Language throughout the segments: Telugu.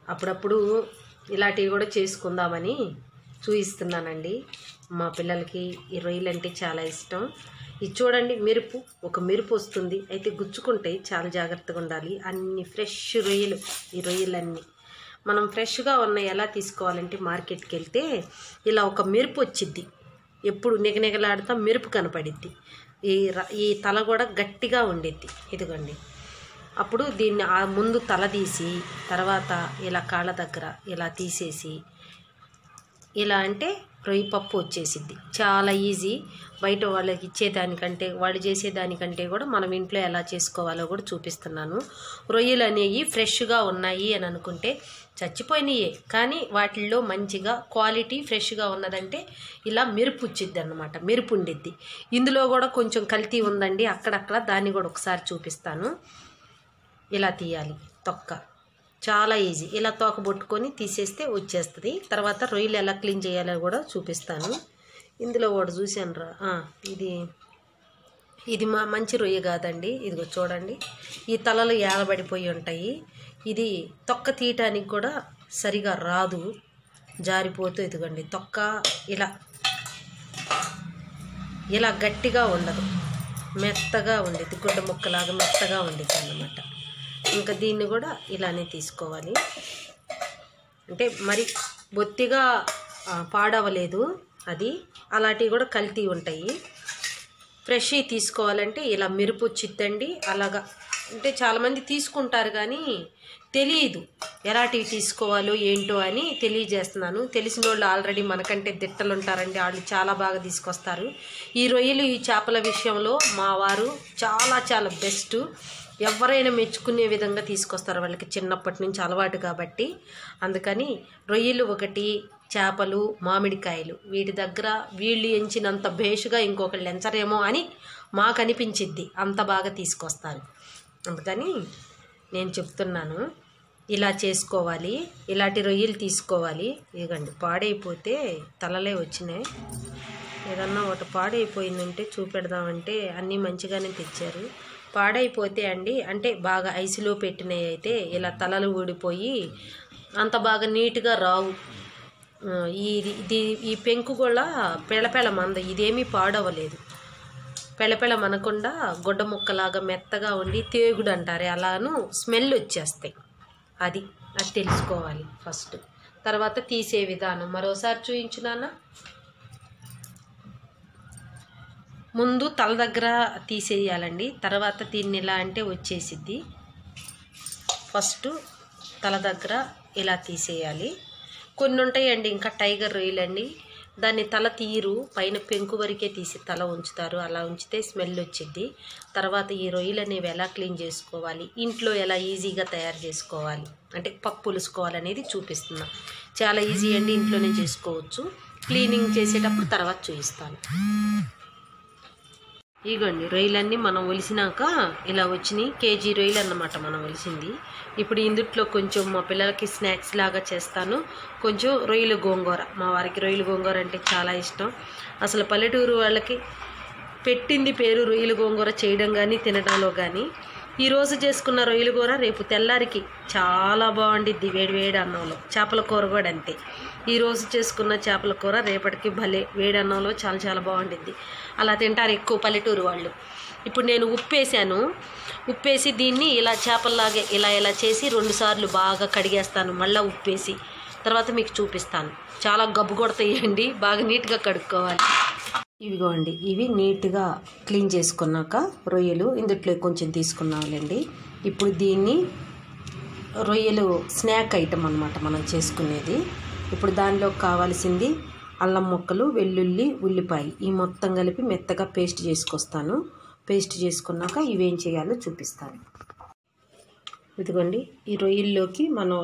అప్పుడప్పుడు ఇలాంటివి కూడా చేసుకుందామని చూపిస్తున్నానండి. మా పిల్లలకి ఈ రొయ్యలు అంటే చాలా ఇష్టం. ఇది చూడండి, మెరుపు, ఒక మెరుపు వస్తుంది. అయితే గుచ్చుకుంటాయి, చాలా జాగ్రత్తగా ఉండాలి. అన్ని ఫ్రెష్ రొయ్యలు, ఈ రొయ్యలన్నీ మనం ఫ్రెష్గా ఉన్నాయి. ఎలా తీసుకోవాలంటే మార్కెట్కి వెళ్తే ఇలా ఒక మెరుపు వచ్చిద్ది, ఎప్పుడు నిగనిగలాడుతా మెరుపు కనపడిద్ది. ఈ తల కూడా గట్టిగా ఉండిద్ది. ఇదిగోండి, అప్పుడు దీన్ని ముందు తల తీసి తర్వాత ఇలా కాళ్ళ దగ్గర ఇలా తీసేసి ఇలా అంటే రొయ్య పప్పు వచ్చేసిద్ది. చాలా ఈజీ. బయట వాళ్ళకి ఇచ్చేదానికంటే, వాళ్ళు చేసేదానికంటే కూడా మనం ఇంట్లో ఎలా చేసుకోవాలో కూడా చూపిస్తున్నాను. రొయ్యలు అనేవి ఫ్రెష్గా ఉన్నాయి అని అనుకుంటే చచ్చిపోయినాయే, కానీ వాటిల్లో మంచిగా క్వాలిటీ ఫ్రెష్గా ఉన్నదంటే ఇలా మెరుపు వచ్చిద్ది అన్నమాట, మెరుపు ఉండిద్ది. ఇందులో కూడా కొంచెం కల్తీ ఉందండి అక్కడక్కడ, దాన్ని కూడా ఒకసారి చూపిస్తాను. ఇలా తీయాలి తొక్క, చాలా ఈజీ. ఇలా తోక పట్టుకొని తీసేస్తే వచ్చేస్తుంది. తర్వాత రొయ్యలు ఎలా క్లీన్ చేయాలో కూడా చూపిస్తాను. ఇందులో ఒకటి చూశాను రా, ఇది మంచి రొయ్య కాదండి. ఇదిగో చూడండి, ఈ తలలు ఏలబడిపోయి ఉంటాయి. ఇది తొక్క తీయటానికి కూడా సరిగా రాదు, జారిపోతూ. ఇదిగోండి తొక్క ఇలా గట్టిగా ఉండదు, మెత్తగా ఉండిద్ది, గుడ్డ ముక్కలాగా మెత్తగా ఉండిద్ది అన్నమాట. ఇంకా దీన్ని కూడా ఇలానే తీసుకోవాలి. అంటే మరి బొత్తిగా పాడవలేదు అది, అలాంటివి కూడా కల్తీ ఉంటాయి. ఫ్రెష్ తీసుకోవాలంటే ఇలా మెరుపు వచ్చిద్దండి. అలాగా అంటే చాలామంది తీసుకుంటారు కానీ తెలియదు ఎలాంటివి తీసుకోవాలో ఏంటో అని తెలియజేస్తున్నాను. తెలిసిన వాళ్ళు ఆల్రెడీ మనకంటే దిట్టలు ఉంటారండి, వాళ్ళు చాలా బాగా తీసుకొస్తారు. ఈ రొయ్యలు, ఈ చేపల విషయంలో మా వారు చాలా చాలా బెస్ట్. ఎవరైనా మెచ్చుకునే విధంగా తీసుకొస్తారు, వాళ్ళకి చిన్నప్పటి నుంచి అలవాటు కాబట్టి. అందుకని రొయ్యలు ఒకటి, చేపలు, మామిడికాయలు, వీటి దగ్గర వీళ్ళు ఎంచినంత భేషుగా ఇంకొకళ్ళు ఎంచరేమో అని మాకు అనిపించిద్ది, అంత బాగా తీసుకొస్తారు. అందుకని నేను చెప్తున్నాను, ఇలా చేసుకోవాలి, ఇలాంటి రొయ్యలు తీసుకోవాలి. ఇదిగండి పాడైపోతే తలలే వచ్చినాయి. ఏదన్నా ఒకటి పాడైపోయిందంటే చూపెడదామంటే అన్నీ మంచిగానే తెచ్చారు. పాడైపోతే అండి, అంటే బాగా ఐసులో పెట్టినవి అయితే ఇలా తలలు ఊడిపోయి అంత బాగా నీట్గా రావు. ఈ పెంకు కూడా పెళపెళ మంద, ఇదేమీ పాడవలేదు. పెళపెళ మనకుండా గుడ్డ ముక్కలాగా మెత్తగా ఉండి తేగుడు అంటారే అలాను స్మెల్ వచ్చేస్తాయి. అది తెలుసుకోవాలి ఫస్ట్. తర్వాత తీసే విధానం మరోసారి చూయించునానా. ముందు తల దగ్గర తీసేయాలండి, తర్వాత దీన్ని ఇలా అంటే వచ్చేసిద్ది. ఫస్ట్ తల దగ్గర ఇలా తీసేయాలి. కొన్ని ఉంటాయండి ఇంకా టైగర్ రొయ్యలండి, దాన్ని తల తీరు, పైన పెంకు వరకే తీసి తల ఉంచుతారు. అలా ఉంచితే స్మెల్ వచ్చిద్ది. తర్వాత ఈ రొయ్యలు అనేవి ఎలా క్లీన్ చేసుకోవాలి, ఇంట్లో ఎలా ఈజీగా తయారు చేసుకోవాలి, అంటే పప్పు పులుసుకోవాలనేది చూపిస్తున్నా. చాలా ఈజీ అండి, ఇంట్లోనే చేసుకోవచ్చు. క్లీనింగ్ చేసేటప్పుడు తర్వాత చూపిస్తాను. ఇగోండి రొయ్యలన్నీ మనం ఒలిసినాక ఇలా వచ్చినాయి. కేజీ రొయ్యలు అన్నమాట మనం ఒలిసింది. ఇప్పుడు ఇందుట్లో కొంచెం మా పిల్లలకి స్నాక్స్ లాగా చేస్తాను. కొంచెం రొయ్యలు గోంగూర, మా వారికి రొయ్యలు గోంగూర అంటే చాలా ఇష్టం. అసలు పల్లెటూరు వాళ్ళకి పెట్టింది పేరు రొయ్యలు గోంగూర చేయడం కానీ తినడంలో కానీ. ఈరోజు చేసుకున్న రొయ్యలు కూర రేపు తెల్లారికి చాలా బాగుండిద్ది వేడి అన్నంలో. చేపల కూర కూడా అంతే. ఈరోజు చేసుకున్న చేపల కూర రేపటికి భలే వేడి అన్నంలో చాలా చాలా బాగుండిద్ది. అలా తింటారు ఎక్కువ పల్లెటూరు వాళ్ళు. ఇప్పుడు నేను ఉప్పేసాను, ఉప్పేసి దీన్ని ఇలా చేపల్లాగే ఇలా చేసి 2 సార్లు బాగా కడిగేస్తాను, మళ్ళీ ఉప్పేసి. తర్వాత మీకు చూపిస్తాను. చాలా గబ్బు కొడతాయండి, బాగా నీట్గా కడుక్కోవాలి. ఇవిగోండి, ఇవి నీట్గా క్లీన్ చేసుకున్నాక రొయ్యలు ఇందుట్లో కొంచెం తీసుకున్నాంలేండి. ఇప్పుడు దీన్ని రొయ్యలు స్నాక్ ఐటమ్ అన్నమాట మనం చేసుకునేది. ఇప్పుడు దానిలో కావాల్సింది అల్లం ముక్కలు, వెల్లుల్లి, ఉల్లిపాయ, ఈ మొత్తం కలిపి మెత్తగా పేస్ట్ చేసుకొస్తాను. పేస్ట్ చేసుకున్నాక ఇవేం చేయాలో చూపిస్తాను. ఇదిగోండి, ఈ రొయ్యల్లోకి మనం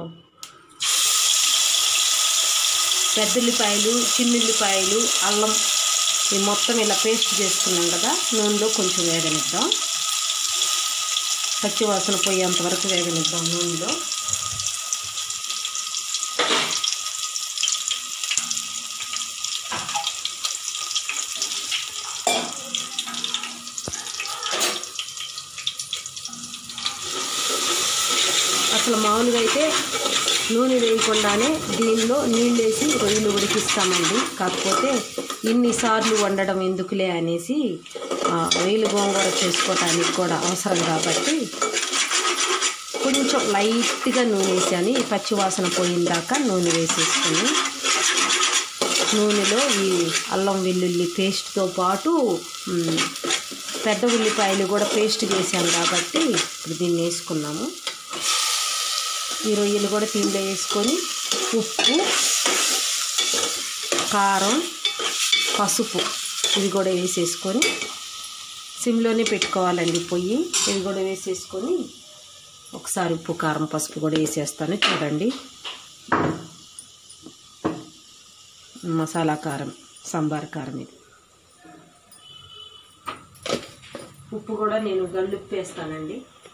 పెద్దల్లిపాయలు, చిన్నుల్లిపాయలు, అల్లం ఈ మొత్తం ఇలా పేస్ట్ చేసుకున్నాం కదా, నూనెలో కొంచెం వేగనిద్దాం. పచ్చివాసన పోయేంత వరకు వేగనిద్దాం నూనెలో. అసలు మామూలుగా అయితే నూనె వేయకుండానే దీనిలో నీళ్ళు వేసి రొయ్యలు ఉడికిస్తామండి. కాకపోతే ఇన్నిసార్లు వండడం ఎందుకులే అనేసి రొయ్యలు గోంగూర చేసుకోవటానికి కూడా అవసరం కాబట్టి కొంచెం లైట్గా నూనె వేసాను. ఈ పచ్చివాసన పోయిందాకా నూనె వేసేసుకుని నూనెలో ఈ అల్లం వెల్లుల్లి పేస్ట్తో పాటు పెద్ద ఉల్లిపాయలు కూడా పేస్ట్ చేసాము కాబట్టి ఇప్పుడు దీన్ని వేసుకున్నాము. ఈ రొయ్యలు కూడా దీనిలో వేసుకొని ఉప్పు, కారం, పసుపు ఇది కూడా వేసేసుకొని సిమ్లోనే పెట్టుకోవాలండి పొయ్యి. ఇది కూడా వేసేసుకొని ఒకసారి ఉప్పు, కారం, పసుపు కూడా వేసేస్తాను. చూడండి, మసాలా కారం, సాంబార్ కారం. ఇది ఉప్పు కూడా నేను గల్లుప్పు వేస్తానండి.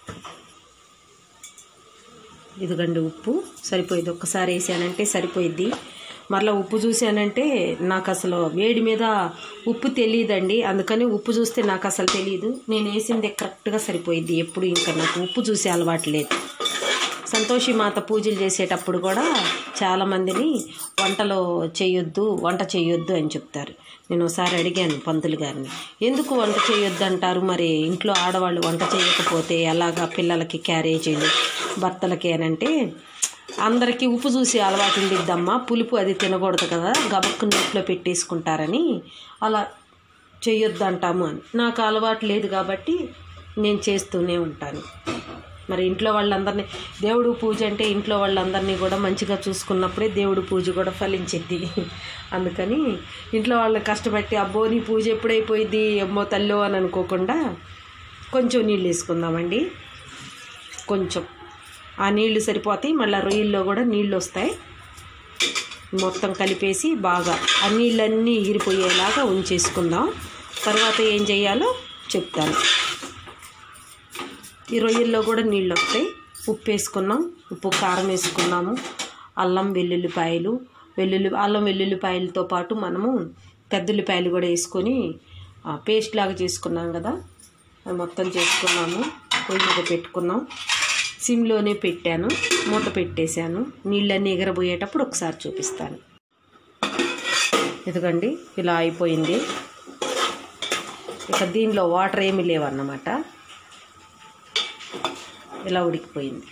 ఇదిగండి ఉప్పు సరిపోయింది. ఒక్కసారి వేసానంటే సరిపోయిద్ది. మరలా ఉప్పు చూసానంటే నాకు అసలు వేడి మీద ఉప్పు తెలియదండి. అందుకని ఉప్పు చూస్తే నాకు అసలు తెలియదు. నేను వేసింది కరెక్ట్గా సరిపోయిద్ది. ఎప్పుడు ఇంకా నాకు ఉప్పు చూసే అలవాటు లేదు. సంతోషి మాత పూజలు చేసేటప్పుడు కూడా చాలామందిని వంట చేయొద్దు అని చెప్తారు. నేను ఒకసారి అడిగాను పంతులు గారిని, ఎందుకు వంట చేయొద్దు అంటారు, మరి ఇంట్లో ఆడవాళ్ళు వంట చేయకపోతే ఎలాగా పిల్లలకి క్యారేజీలు భర్తలకి అని అంటే, అందరికీ ఉప్పు చూసి అలవాటు ఉండిద్దమ్మా, పులుపు అది తినకూడదు కదా, గబక్కు నోట్లో పెట్టేసుకుంటారని అలా చేయొద్దు అంటాము అని. నాకు అలవాటు లేదు కాబట్టి నేను చేస్తూనే ఉంటాను. మరి ఇంట్లో వాళ్ళందరినీ, దేవుడు పూజ అంటే ఇంట్లో వాళ్ళందరినీ కూడా మంచిగా చూసుకున్నప్పుడే దేవుడు పూజ కూడా ఫలించిద్ది. అందుకని ఇంట్లో వాళ్ళని కష్టపెట్టి అబ్బో నీ పూజ ఎప్పుడైపోయింది అమ్మో తల్లో అని అనుకోకుండా కొంచెం నీళ్ళు వేసుకుందామండి. కొంచెం ఆ నీళ్లు సరిపోతాయి. మళ్ళీ రొయ్యల్లో కూడా నీళ్ళు వస్తాయి. మొత్తం కలిపేసి బాగా ఆ నీళ్ళన్నీ ఎగిరిపోయేలాగా ఉంచేసుకుందాం. తర్వాత ఏం చేయాలో చెప్తాను. ఈ రొయ్యల్లో కూడా నీళ్ళు వస్తాయి. ఉప్పు వేసుకున్నాం, ఉప్పు కారం వేసుకున్నాము, అల్లం వెల్లుల్లిపాయలతో పాటు మనము పెద్ద ఉల్లిపాయలు కూడా వేసుకొని పేస్ట్ లాగా చేసుకున్నాం కదా, అది మొత్తం చేసుకున్నాము. పొయ్యి మీద పెట్టుకున్నాం. సిమ్లోనే పెట్టాను, మూత పెట్టేశాను. నీళ్ళన్నీ ఎగరబోయేటప్పుడు ఒకసారి చూపిస్తాను. ఇదిగండి ఇలా అయిపోయింది. ఇక దీనిలో వాటర్ ఏమీ లేవన్నమాట. ఇలా ఉడికిపోయింది.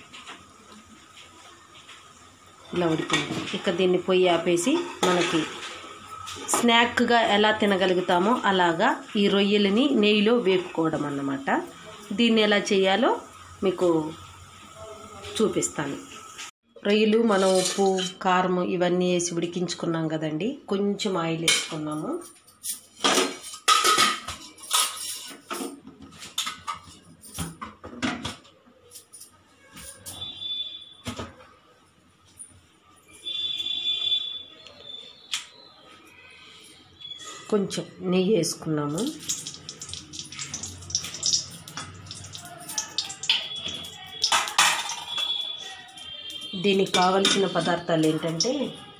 ఇక దీన్ని పొయ్యి ఆపేసి మనకి స్నాక్గా ఎలా తినగలుగుతామో అలాగా ఈ రొయ్యలని నెయ్యిలో వేపుకోవడం అన్నమాట. దీన్ని ఎలా చేయాలో మీకు చూపిస్తాను. రొయ్యలు మనం ఉప్పు, కారం ఇవన్నీ వేసి ఉడికించుకున్నాం కదండి. కొంచెం ఆయిల్ వేసుకున్నాము. కొంచెం నెయ్యి వేసుకున్నాము. దీనికి కావలసిన పదార్థాలు ఏంటంటే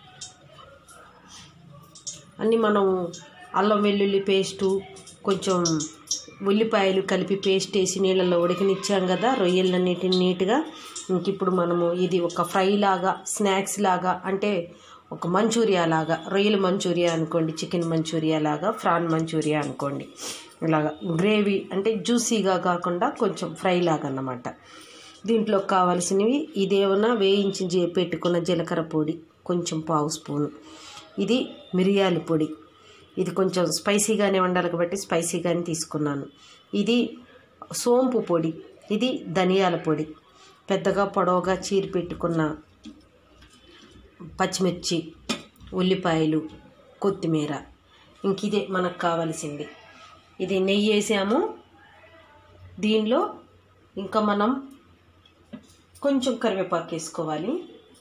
అన్నీ మనం అల్లం వెల్లుల్లి పేస్టు, కొంచెం ఉల్లిపాయలు కలిపి పేస్ట్ వేసి నీళ్ళల్లో ఉడకనిచ్చాం కదా రొయ్యలన్నిటిని నీట్గా. ఇంక ఇప్పుడు మనము ఇది ఒక ఫ్రై లాగా, స్నాక్స్ లాగా, అంటే ఒక మంచూరియా లాగా, రొయ్యల మంచూరియా అనుకోండి, చికెన్ మంచూరియా లాగా, ప్రాన్ మంచూరియా అనుకోండి, ఇలాగా గ్రేవీ అంటే జ్యూసీగా కాకుండా కొంచెం ఫ్రై లాగా అన్నమాట. దీంట్లో కావాల్సినవి ఇదేమన్నా వేయించి పెట్టుకున్న జీలకర్ర పొడి కొంచెం 1/2 స్పూను, ఇది మిరియాల పొడి, ఇది కొంచెం స్పైసీగానే ఉండాలి కాబట్టి స్పైసీగానే తీసుకున్నాను. ఇది సోంపు పొడి, ఇది ధనియాల పొడి, పెద్దగా పొడవుగా చీరి పెట్టుకున్న పచ్చిమిర్చి, ఉల్లిపాయలు, కొత్తిమీర. ఇంక ఇదే మనకు కావాల్సింది. ఇది నెయ్యి వేసాము దీనిలో. ఇంకా మనం కొంచెం కరివేపాకు వేసుకోవాలి.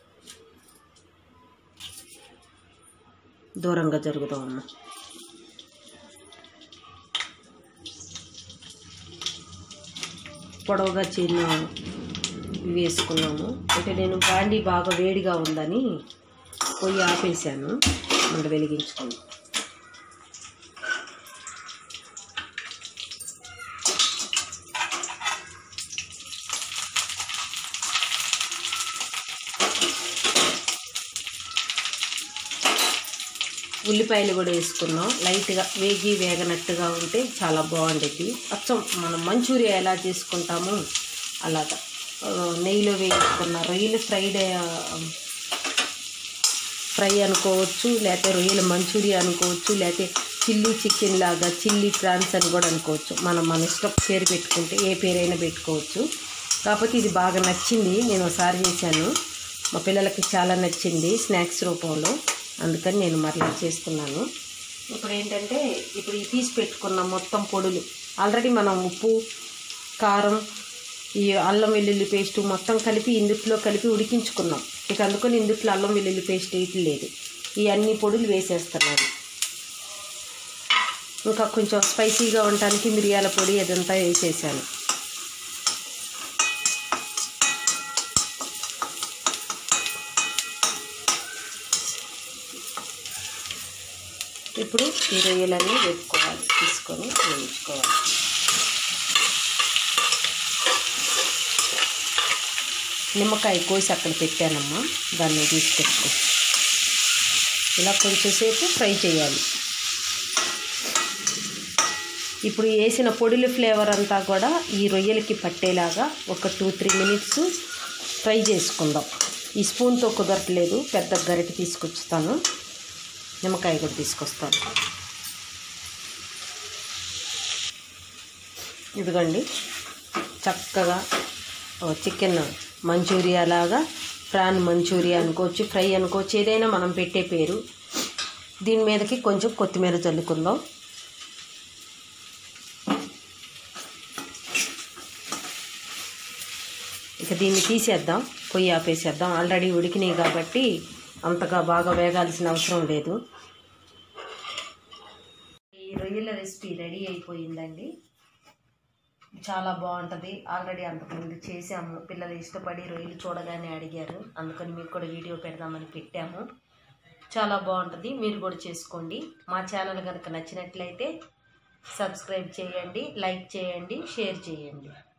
దూరంగా జరుగుతామమ్మా. పొడవుగా చీరిన వేసుకున్నాము. అంటే నేను బాండీ బాగా వేడిగా ఉందని పొయ్యి ఆపేసాను, మంట వెలిగించుకుని. ఉల్లిపాయలు కూడా వేసుకున్నాం. లైట్గా వేగనట్టుగా ఉంటే చాలా బాగుండేది. అచ్చం మనం మంచూరియా ఎలా చేసుకుంటామో అలాగా నెయ్యిలో వేసుకున్న రొయ్యలు ఫ్రై అనుకోవచ్చు, లేకపోతే రొయ్యల మంచూరియా అనుకోవచ్చు, లేకపోతే చిల్లీ చికెన్ లాగా చిల్లీ ప్రాన్స్ అని కూడా అనుకోవచ్చు. మన ఇష్టం పేరు పెట్టుకుంటే ఏ పేరైనా పెట్టుకోవచ్చు. కాకపోతే ఇది బాగా నచ్చింది, నేను ఒకసారి చేశాను, మా పిల్లలకి చాలా నచ్చింది స్నాక్స్ రూపంలో, అందుకని నేను మరలా చేసుకున్నాను. ఇప్పుడు ఏంటంటే ఇప్పుడు ఈ తీసి పెట్టుకున్న మొత్తం పొడులు ఆల్రెడీ మనం ఉప్పు, కారం, ఈ అల్లం వెల్లుల్లి పేస్ట్ మొత్తం కలిపి ఇందుట్లో కలిపి ఉడికించుకున్నాం. ఇక అందుకని ఇందుట్లో అల్లం వెల్లుల్లి పేస్ట్ వేయట్లేదు. ఈ అన్ని పొడులు వేసేస్తున్నాను. ఇంకా కొంచెం స్పైసీగా ఉండటానికి మిరియాల పొడి అదంతా వేసేసాను. ఇప్పుడు ఈ రొయ్యలన్నీ వేపుకోవాలి, తీసుకొని వేయించుకోవాలి. నిమ్మకాయ కోసి అక్కడ పెట్టానమ్మా, దాన్ని తీసుకెట్టుకో. ఇలా కొంచెంసేపు ఫ్రై చేయాలి. ఇప్పుడు వేసిన పొడిల ఫ్లేవర్ అంతా కూడా ఈ రొయ్యలకి పట్టేలాగా ఒక 2-3 మినిట్స్ ఫ్రై చేసుకుందాం. ఈ స్పూన్తో కుదరట్లేదు, పెద్ద గరిటె తీసుకొస్తాను, నిమ్మకాయ కూడా తీసుకొస్తాను. ఇదిగోండి, చక్కగా చికెన్ మంచూరియా లాగా, ప్రాన్ మంచూరియా అనుకోవచ్చు, ఫ్రై అనుకోవచ్చు, ఏదైనా మనం పెట్టే పేరు. దీని మీదకి కొంచెం కొత్తిమీర చల్లుకుందాం. ఇక దీన్ని తీసేద్దాం, పొయ్యి ఆపేసేద్దాం. ఆల్రెడీ ఉడికినాయి కాబట్టి అంతగా బాగా వేగాల్సిన అవసరం లేదు. ఈ రొయ్యల రెసిపీ రెడీ అయిపోయిందండి, చాలా బాగుంటుంది. ఆల్రెడీ అంతకుముందు చేసాము, పిల్లలు ఇష్టపడి రొయ్యలు చూడగానే అడిగారు, అందుకని మీకు కూడా వీడియో పెడదామని పెట్టాము. చాలా బాగుంటుంది, మీరు కూడా చేసుకోండి. మా ఛానల్ కనుక నచ్చినట్లయితే సబ్స్క్రైబ్ చేయండి, లైక్ చేయండి, షేర్ చేయండి.